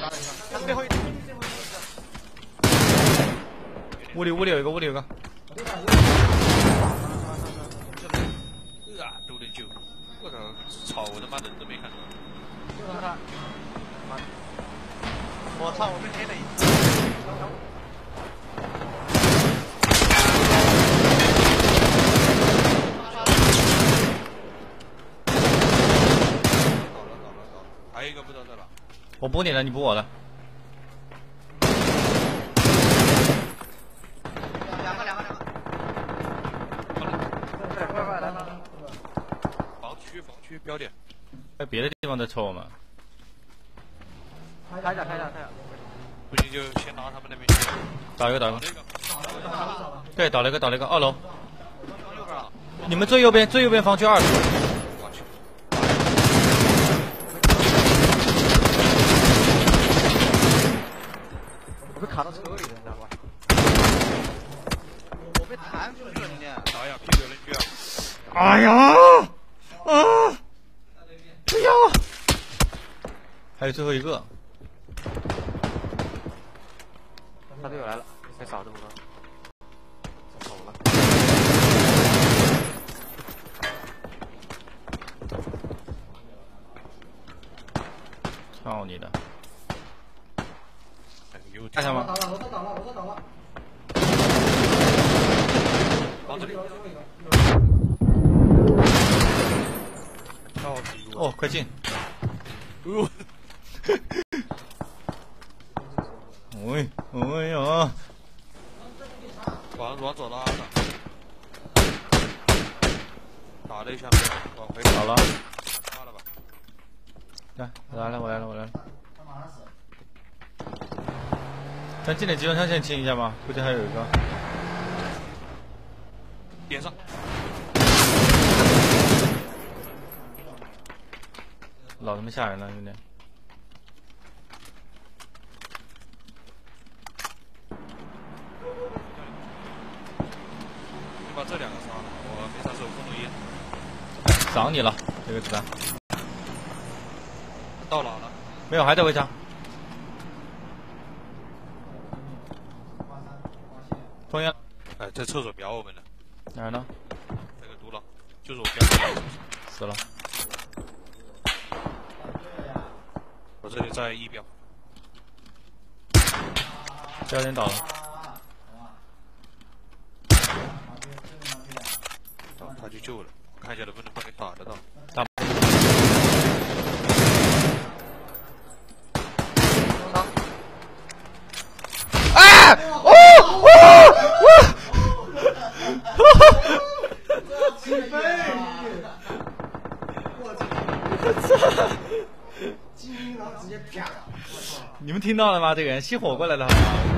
他背后一。 屋里有一个，屋里有个。 609，我操！我他妈人都没看到。 就是他。我操！我被黑了一次。 搞了，还有一个不知道在哪。 我补你了，你补我的。 两个。快！ 防区标点。 在别的地方在抽我们。 开下。 不行就先拿他们那边去。 打一个。对，倒了一个，2楼。 右边。 你们最右边防区2。 我去。 我被卡到车里了，你知道吧？我被弹出去了，兄弟。 哎呀，屁有人去啊！ 哎呀！不要！还有最后一个。 他队友来了，该扫这么多。走了。 操你的！ 看下吗？ 倒了。 往这里。 哦，快进！哎呀！ 往左拉的，打了一下，往回好了。 拉了吧？ 来了，我来了。咱进点集中枪先清一下吧，估计还有一个。 点上。 老他妈吓人了，兄弟！ 你把这2个杀了，我没啥手风炉烟。 赏你了，这个子弹。 到哪了？ 没有，还在围墙。中间。 哎，在厕所瞄我们呢。 哪儿呢？ 那个毒狼，就是我标的。 死了。 我这里在1标。 标点倒了。 他去救了，看一下能不能帮你打得到。 打。啊！ 起飞！我操！精英狼直接啪！ 你们听到了吗？这个人熄火过来了。